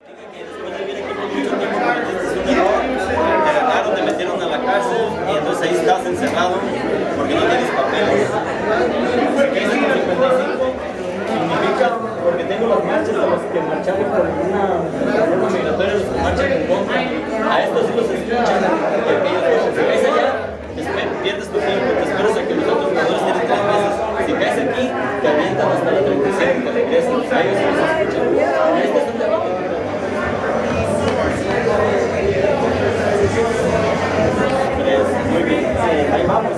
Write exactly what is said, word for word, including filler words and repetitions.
Que después de vivir aquí por mucho tiempo cometiste un error, te agarraron, te metieron a la cárcel y entonces ahí estás encerrado porque no tienes papeles. Si caes en el cincuenta y cinco, significa, porque tengo las marchas a los que marchamos por una reforma migratoria, los que marchan en contra. A estos sí los escuchan y aquellos no. Si caes allá, pierdes tu tiempo, te esperas a que los otros jugadores tienen tres meses. Si caes aquí, te avientan hasta la treinta y siete, te regresan. A ellos sí los escuchan. A estos son de abajo. Muy bien, sí, ahí vamos.